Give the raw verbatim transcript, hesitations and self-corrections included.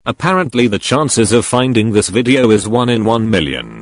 Apparently the chances of finding this video is one in one million.